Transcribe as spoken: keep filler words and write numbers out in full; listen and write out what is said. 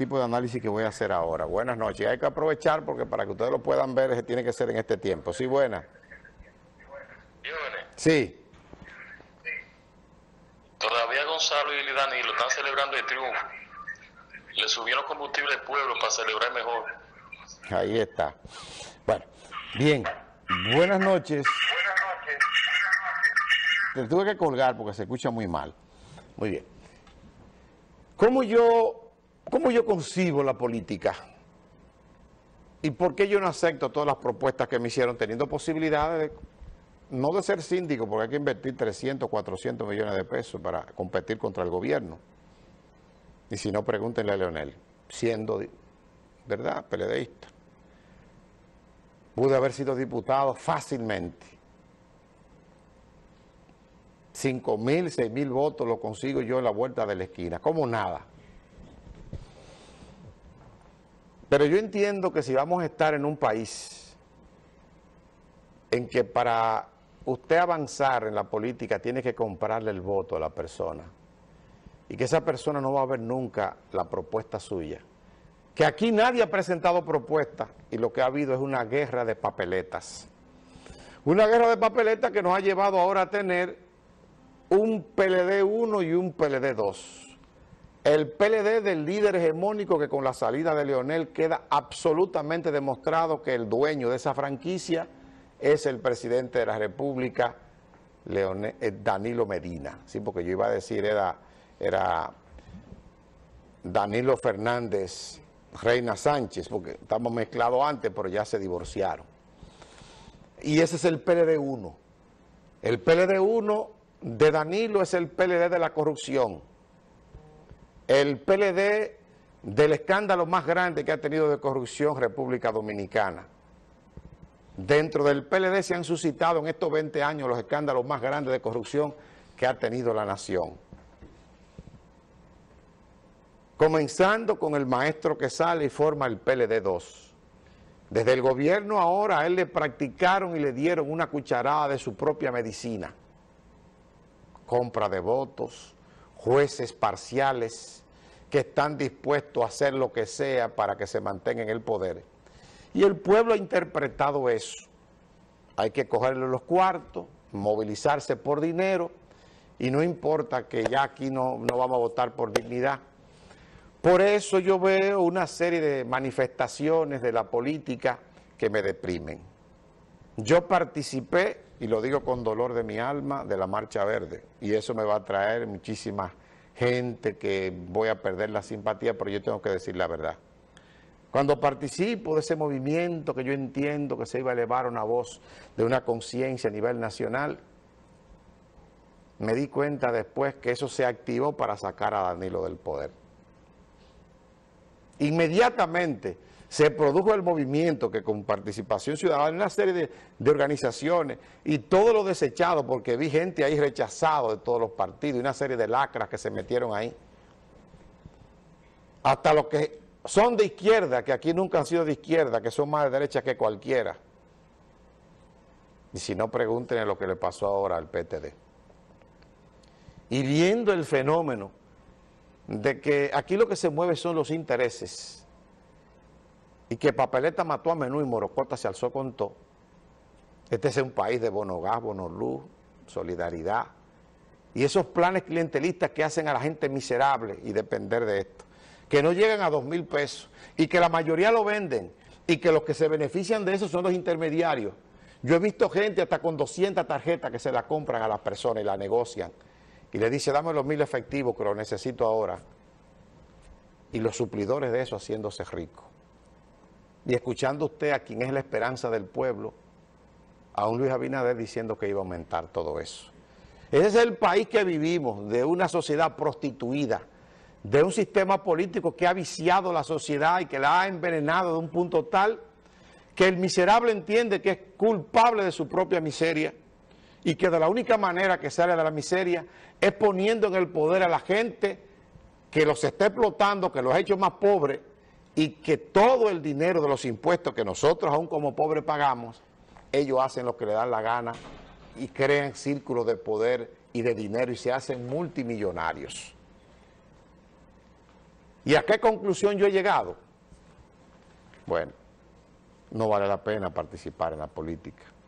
tipo de análisis que voy a hacer ahora. Buenas noches. Hay que aprovechar porque para que ustedes lo puedan ver tiene que ser en este tiempo. Sí, buenas. Sí. Todavía Gonzalo y Danilo están celebrando el triunfo. Le subieron combustible al pueblo para celebrar mejor. Ahí está. Bueno, bien. Buenas noches. Te tuve que colgar porque se escucha muy mal. Muy bien. ¿Cómo yo, cómo yo concibo la política? ¿Y por qué yo no acepto todas las propuestas que me hicieron teniendo posibilidades de, no de ser síndico, porque hay que invertir trescientos, cuatrocientos millones de pesos para competir contra el gobierno? Y si no, pregúntenle a Leonel, siendo, ¿verdad?, peledeísta. Pude haber sido diputado fácilmente. Cinco mil, seis mil votos lo consigo yo en la vuelta de la esquina, como nada. Pero yo entiendo que si vamos a estar en un país en que para usted avanzar en la política tiene que comprarle el voto a la persona, y que esa persona no va a ver nunca la propuesta suya, que aquí nadie ha presentado propuestas y lo que ha habido es una guerra de papeletas. Una guerra de papeletas que nos ha llevado ahora a tener un P L D uno y un P L D dos. El P L D del líder hegemónico que con la salida de Leonel queda absolutamente demostrado que el dueño de esa franquicia es el presidente de la República, Leonel, eh, Danilo Medina. Sí, porque yo iba a decir era, era Danilo Fernández Reina Sánchez, porque estamos mezclados antes, pero ya se divorciaron. Y ese es el P L D uno. El P L D uno de Danilo es el P L D de la corrupción. El P L D del escándalo más grande que ha tenido de corrupción República Dominicana. Dentro del P L D se han suscitado en estos veinte años los escándalos más grandes de corrupción que ha tenido la nación. Comenzando con el maestro que sale y forma el P L D dos. Desde el gobierno ahora a él le practicaron y le dieron una cucharada de su propia medicina. Compra de votos, jueces parciales que están dispuestos a hacer lo que sea para que se mantenga en el poder. Y el pueblo ha interpretado eso. Hay que cogerle los cuartos, movilizarse por dinero, y no importa que ya aquí no, no vamos a votar por dignidad. Por eso yo veo una serie de manifestaciones de la política que me deprimen. Yo participé, y lo digo con dolor de mi alma, de la Marcha Verde, y eso me va a traer muchísima gente que voy a perder la simpatía, pero yo tengo que decir la verdad. Cuando participo de ese movimiento que yo entiendo que se iba a elevar una voz de una conciencia a nivel nacional, me di cuenta después que eso se activó para sacar a Danilo del poder. Inmediatamente se produjo el movimiento que con participación ciudadana, una serie de, de organizaciones y todo lo desechado, porque vi gente ahí rechazado de todos los partidos y una serie de lacras que se metieron ahí. Hasta los que son de izquierda, que aquí nunca han sido de izquierda, que son más de derecha que cualquiera. Y si no, pregúntenle lo que le pasó ahora al P T D. Y viendo el fenómeno de que aquí lo que se mueve son los intereses, y que Papeleta mató a Menú y Morocota se alzó con todo. Este es un país de bono gas, bono luz, solidaridad, y esos planes clientelistas que hacen a la gente miserable y depender de esto, que no llegan a dos mil pesos, y que la mayoría lo venden, y que los que se benefician de eso son los intermediarios. Yo he visto gente hasta con doscientas tarjetas que se la compran a las personas y la negocian, y le dice, dame los mil efectivos que lo necesito ahora. Y los suplidores de eso haciéndose ricos. Y escuchando usted a quien es la esperanza del pueblo, a un Luis Abinader diciendo que iba a aumentar todo eso. Ese es el país que vivimos, de una sociedad prostituida, de un sistema político que ha viciado la sociedad y que la ha envenenado de un punto tal que el miserable entiende que es culpable de su propia miseria, y que de la única manera que sale de la miseria es poniendo en el poder a la gente que los está explotando, que los ha hecho más pobres, y que todo el dinero de los impuestos que nosotros aún como pobres pagamos, ellos hacen lo que les dan la gana y crean círculos de poder y de dinero y se hacen multimillonarios. ¿Y a qué conclusión yo he llegado? Bueno, no vale la pena participar en la política.